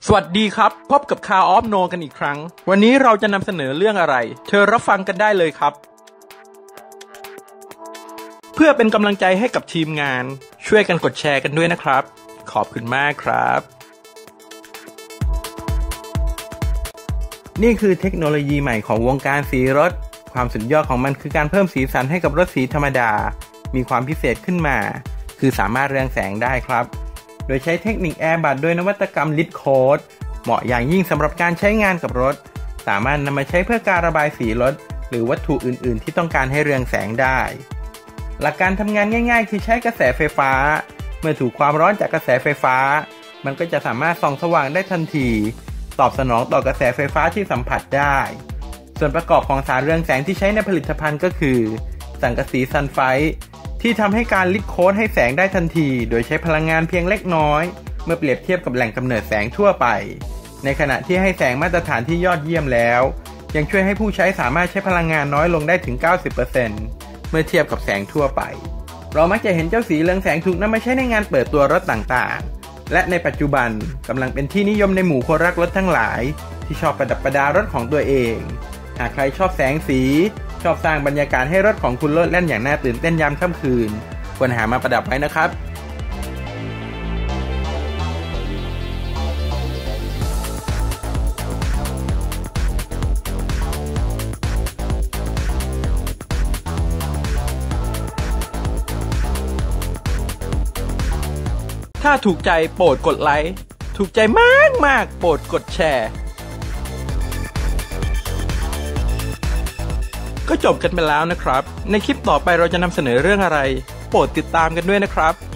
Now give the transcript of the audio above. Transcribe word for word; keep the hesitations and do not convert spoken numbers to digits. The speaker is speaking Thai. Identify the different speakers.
Speaker 1: สวัสดีครับพบกับ Car of No กันอีกครั้งวันนี้เราจะนำเสนอเรื่องอะไรเชิญรับฟังกันได้เลยครับเพื่อเป็นกำลังใจให้กับทีมงานช่วยกันกดแชร์กันด้วยนะครับขอบคุณมากครับนี่คือเทคโนโลยีใหม่ของวงการสีรถความสุดยอดของมันคือการเพิ่มสีสันให้กับรถสีธรรมดามีความพิเศษขึ้นมาคือสามารถเรืองแสงได้ครับโดยใช้เทคนิคแอร์บัดด้วยนวัตกรรมลิดโค้ดเหมาะอย่างยิ่งสำหรับการใช้งานกับรถสามารถนำมาใช้เพื่อการระบายสีรถหรือวัตถุอื่นๆที่ต้องการให้เรืองแสงได้หลักการทำงานง่ายๆคือใช้กระแสไฟฟ้าเมื่อถูกความร้อนจากกระแสไฟฟ้ามันก็จะสามารถส่องสว่างได้ทันทีตอบสนองต่อกระแสไฟฟ้าที่สัมผัสได้ส่วนประกอบของสารเรืองแสงที่ใช้ในผลิตภัณฑ์ก็คือสังกะสีซัลไฟต์ที่ทำให้การลิดโค้ดให้แสงได้ทันทีโดยใช้พลังงานเพียงเล็กน้อยเมื่อเปรียบเทียบกับแหล่งกำเนิดแสงทั่วไปในขณะที่ให้แสงมาตรฐานที่ยอดเยี่ยมแล้วยังช่วยให้ผู้ใช้สามารถใช้พลังงานน้อยลงได้ถึง เก้าสิบเปอร์เซ็นต์ เมื่อเทียบกับแสงทั่วไปเรามักจะเห็นเจ้าสีเรืองแสงถูกนำมาใช้ในงานเปิดตัวรถต่างๆและในปัจจุบันกำลังเป็นที่นิยมในหมู่คนรักรถทั้งหลายที่ชอบประดับประดารถของตัวเองหากใครชอบแสงสีชอบสร้างบรรยากาศให้รถของคุณโลดแล่นอย่างน่าตื่นเต้นยามค่ำคืนควรหามาประดับไว้นะครับถ้าถูกใจโปรดกดไลค์ถูกใจมากมากโปรดกดแชร์ก็จบกันไปแล้วนะครับในคลิปต่อไปเราจะนำเสนอเรื่องอะไรโปรดติดตามกันด้วยนะครับ